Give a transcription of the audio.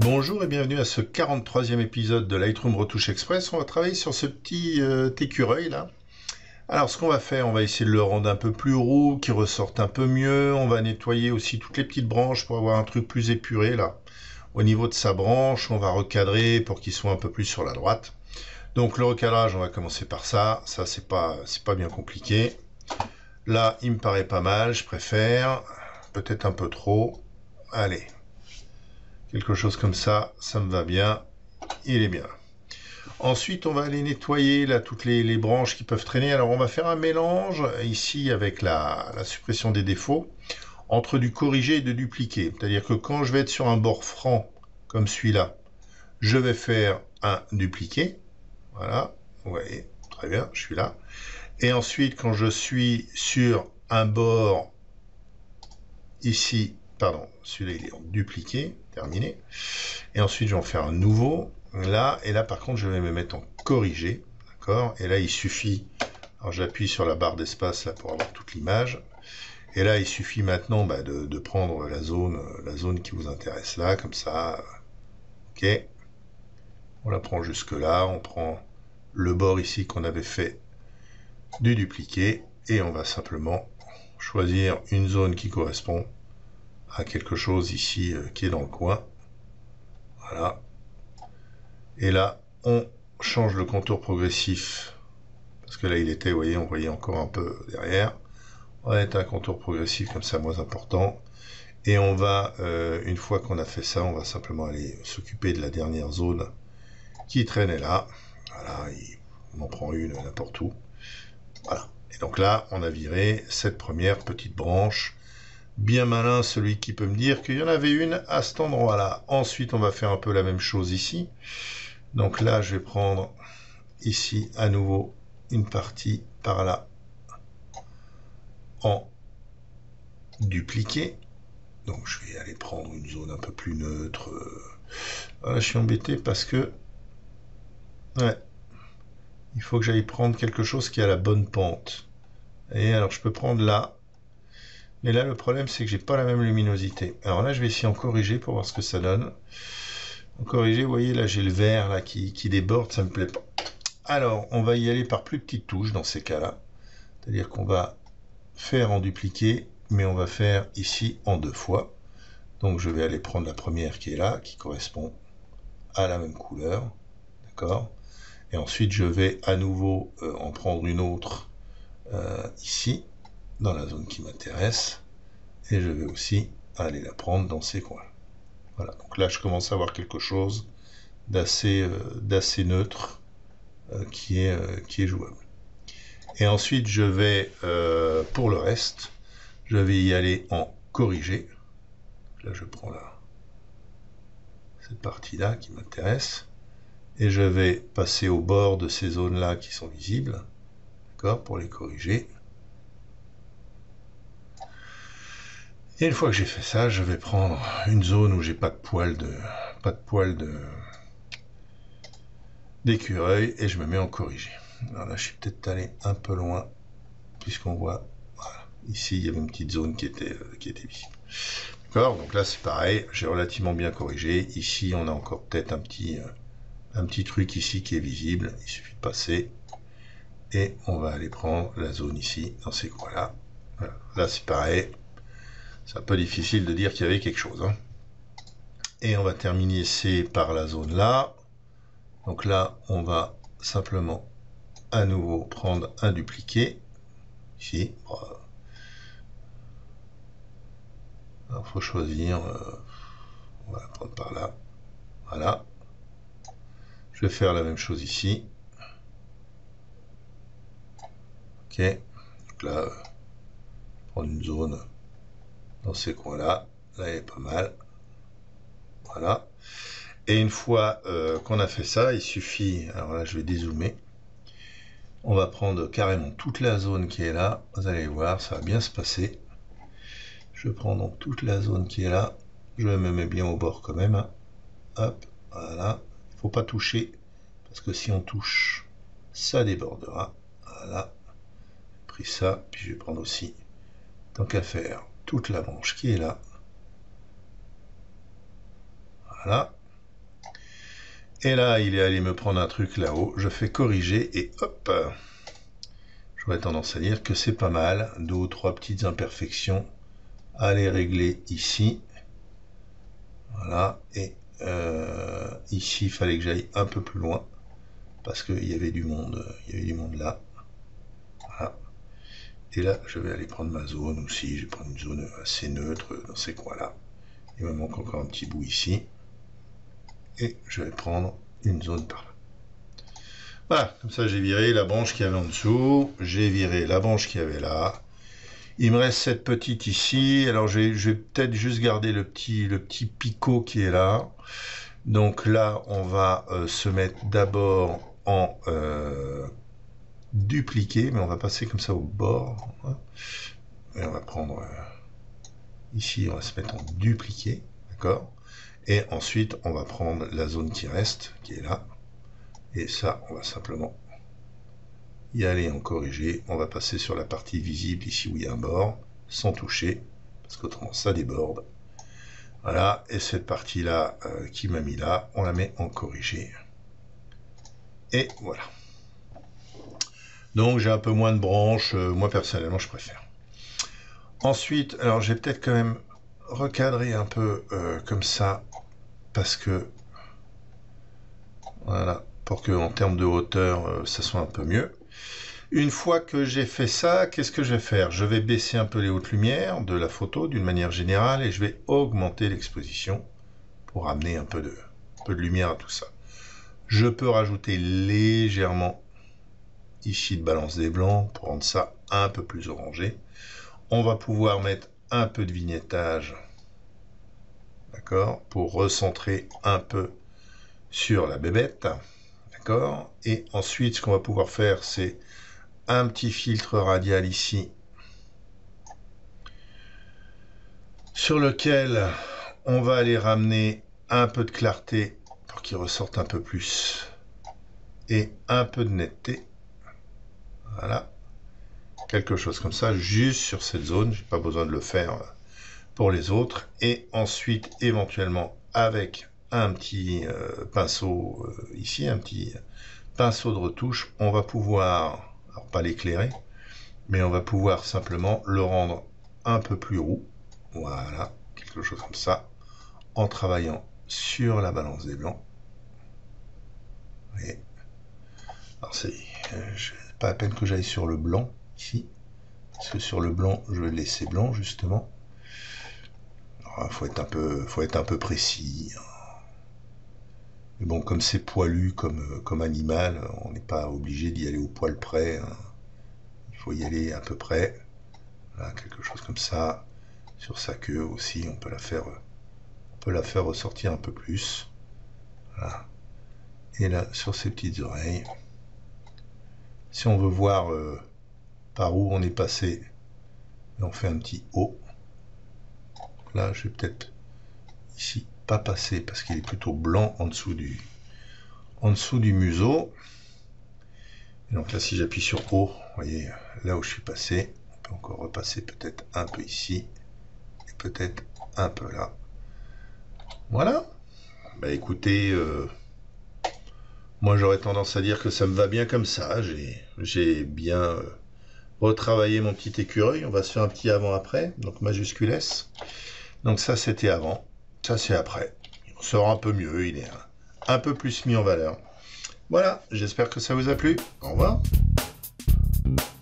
Bonjour et bienvenue à ce 43e épisode de Lightroom Retouche Express. On va travailler sur ce petit écureuil là. Alors ce qu'on va faire, on va essayer de le rendre un peu plus roux, qu'il ressorte un peu mieux. On va nettoyer aussi toutes les petites branches pour avoir un truc plus épuré là. Au niveau de sa branche, on va recadrer pour qu'il soit un peu plus sur la droite. Donc le recadrage, on va commencer par ça. Ça c'est pas bien compliqué. Là, il me paraît pas mal, je préfère. Peut-être un peu trop. Allez. Quelque chose comme ça, ça me va bien, il est bien. Ensuite, on va aller nettoyer là toutes les branches qui peuvent traîner. Alors, on va faire un mélange ici avec la suppression des défauts entre du corrigé et de dupliqué. C'est-à-dire que quand je vais être sur un bord franc comme celui-là, je vais faire un dupliqué. Voilà, vous voyez, très bien, je suis là. Et ensuite, quand je suis sur un bord ici, pardon, celui-là il est en dupliqué, terminé. Et ensuite, je vais en faire un nouveau, là, et là, par contre, je vais me mettre en corrigé, d'accord. Et là, il suffit, alors j'appuie sur la barre d'espace, là, pour avoir toute l'image. Et là, il suffit maintenant de prendre la zone qui vous intéresse là, comme ça. Ok. On la prend jusque là, on prend le bord ici qu'on avait fait du dupliqué, et on va simplement choisir une zone qui correspond à quelque chose ici qui est dans le coin. Voilà. Et là, on change le contour progressif. Parce que là, il était, vous voyez, on voyait encore un peu derrière. On va mettre un contour progressif comme ça, moins important. Et on va, une fois qu'on a fait ça, on va simplement aller s'occuper de la dernière zone qui traînait là. Voilà, on en prend une n'importe où. Voilà. Et donc là, on a viré cette première petite branche. Bien malin celui qui peut me dire qu'il y en avait une à cet endroit-là. Ensuite, on va faire un peu la même chose ici. Donc là, je vais prendre ici à nouveau une partie par là en dupliqué. Donc je vais aller prendre une zone un peu plus neutre. Voilà, je suis embêté parce que ouais, il faut que j'aille prendre quelque chose qui a la bonne pente. Et alors je peux prendre là. Mais là, le problème, c'est que j'ai pas la même luminosité. Alors là, je vais essayer en corriger pour voir ce que ça donne. En corriger, vous voyez, là, j'ai le vert là, qui déborde, ça me plaît pas. Alors, on va y aller par plus petites touches dans ces cas-là. C'est-à-dire qu'on va faire en dupliqué, mais on va faire ici en deux fois. Donc, je vais aller prendre la première qui est là, qui correspond à la même couleur. D'accord ? Et ensuite, je vais à nouveau en prendre une autre ici, dans la zone qui m'intéresse. Et je vais aussi aller la prendre dans ces coins. Voilà, donc là je commence à avoir quelque chose d'assez neutre qui est jouable. Et ensuite je vais, pour le reste, je vais y aller en corrigé. Là je prends cette partie-là qui m'intéresse. Et je vais passer au bord de ces zones-là qui sont visibles. D'accord, pour les corriger. Et une fois que j'ai fait ça, je vais prendre une zone où j'ai pas de poil d'écureuil et je me mets en corrigé. Alors là, je suis peut-être allé un peu loin puisqu'on voit, voilà, ici il y avait une petite zone qui était visible. D'accord, donc là c'est pareil, j'ai relativement bien corrigé. Ici, on a encore peut-être un petit truc ici qui est visible. Il suffit de passer et on va aller prendre la zone ici dans ces coins-là. Voilà. Là c'est pareil. C'est un peu difficile de dire qu'il y avait quelque chose. Hein. Et on va terminer par la zone là. Donc là, on va simplement à nouveau prendre un dupliqué. Ici. Alors, il faut choisir. On va la prendre par là. Voilà. Je vais faire la même chose ici. Ok. Donc là, prendre une zone dans ces coins-là. Là, elle est pas mal. Voilà. Et une fois qu'on a fait ça, il suffit, alors là je vais dézoomer, on va prendre carrément toute la zone qui est là, vous allez voir, ça va bien se passer. Je prends donc toute la zone qui est là, je me mets bien au bord quand même, hein. Hop, voilà, il ne faut pas toucher, parce que si on touche, ça débordera, voilà, j'ai pris ça, puis je vais prendre aussi, tant qu'à faire, toute la branche qui est là, voilà. Et là, il est allé me prendre un truc là-haut. Je fais corriger et hop. J'aurais tendance à dire que c'est pas mal. 2 ou 3 petites imperfections à les régler ici. Voilà. Et ici, il fallait que j'aille un peu plus loin. Parce qu'il y avait du monde. Il y avait du monde là. Voilà. Et là, je vais aller prendre ma zone aussi. Je vais prendre une zone assez neutre dans ces coins-là. Il me manque encore un petit bout ici. Et je vais prendre une zone par là. Voilà, comme ça j'ai viré la branche qu'il y avait en dessous. J'ai viré la branche qu'il y avait là. Il me reste cette petite ici. Alors je vais peut-être juste garder le petit picot qui est là. Donc là, on va se mettre d'abord en dupliqué, mais on va passer comme ça au bord. Et on va prendre ici, on va se mettre en dupliqué, d'accord? Et ensuite, on va prendre la zone qui reste, qui est là. Et ça, on va simplement y aller en corriger. On va passer sur la partie visible ici où il y a un bord, sans toucher, parce qu'autrement ça déborde. Voilà, et cette partie-là qui m'a mis là, on la met en corrigé. Et voilà. Donc j'ai un peu moins de branches, moi personnellement je préfère. Ensuite, alors j'ai peut-être quand même recadré un peu comme ça, parce que voilà, pour que en termes de hauteur ça soit un peu mieux. Une fois que j'ai fait ça, qu'est-ce que je vais faire? Je vais baisser un peu les hautes lumières de la photo d'une manière générale et je vais augmenter l'exposition pour amener un peu de lumière à tout ça. Je peux rajouter légèrement ici de balance des blancs pour rendre ça un peu plus orangé. On va pouvoir mettre un peu de vignettage, d'accord, pour recentrer un peu sur la bébête, d'accord. Et ensuite, ce qu'on va pouvoir faire, c'est un petit filtre radial ici, sur lequel on va aller ramener un peu de clarté pour qu'il ressorte un peu plus et un peu de netteté. Voilà, quelque chose comme ça, juste sur cette zone. J'ai pas besoin de le faire pour les autres. Et ensuite, éventuellement, avec un petit pinceau ici, un petit pinceau de retouche, on va pouvoir, alors pas l'éclairer, mais on va pouvoir simplement le rendre un peu plus roux. Voilà, quelque chose comme ça, en travaillant sur la balance des blancs. Vous voyez, alors c'est pas à peine que j'aille sur le blanc ici, parce que sur le blanc, je vais le laisser blanc justement. Il faut être un peu précis. Mais bon, comme c'est poilu comme animal, on n'est pas obligé d'y aller au poil près. Hein. Il faut y aller à peu près. Voilà, quelque chose comme ça. Sur sa queue aussi, on peut la faire ressortir un peu plus. Voilà. Et là, sur ses petites oreilles. Si on veut voir par où on est passé, on fait un petit O. Là, je vais peut-être ici pas passer parce qu'il est plutôt blanc en dessous du museau. Et donc là, si j'appuie sur O, vous voyez, là où je suis passé, on peut encore repasser peut-être un peu ici et peut-être un peu là. Voilà. Bah écoutez, moi j'aurais tendance à dire que ça me va bien comme ça. J'ai bien retravaillé mon petit écureuil. On va se faire un petit avant-après, donc majuscule S. Donc ça c'était avant, ça c'est après. Il sera un peu mieux, il est un peu plus mis en valeur. Voilà, j'espère que ça vous a plu. Au revoir.